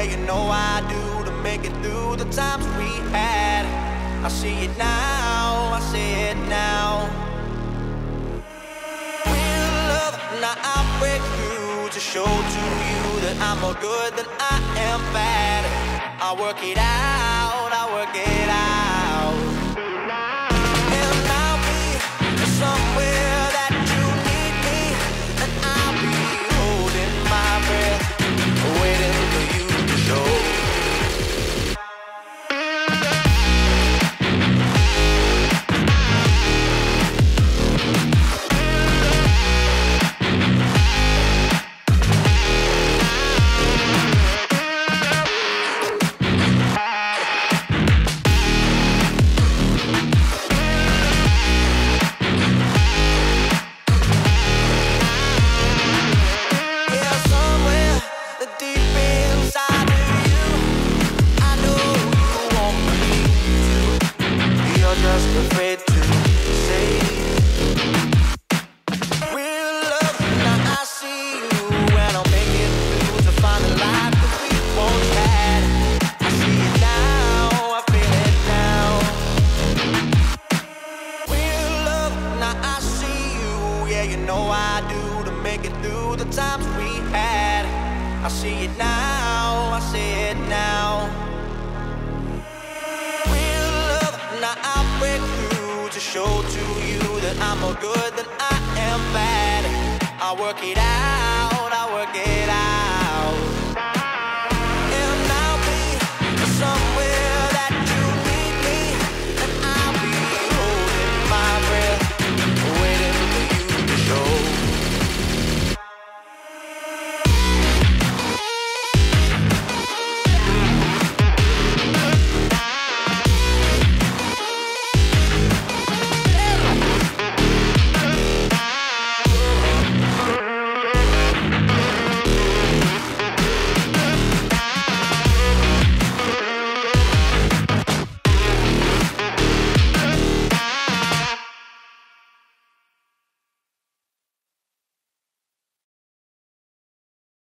you know I do, to make it through the times we had. I see it now, I see it now. Real love, now I break through to show to you that I'm more good than I am bad. I work it out, I work it out. And I'll be somewhere that you need me, and I'll be holding my breath, waiting for you to show. Afraid to say real love, now I see you, and I'll make it through to find the life that we once had. I see it now, I feel it now. Real love, now I see you, yeah, you know I do, to make it through the times we had. I see it now, I see it now. Now I break through to show to you that I'm more good than I am bad. I work it out.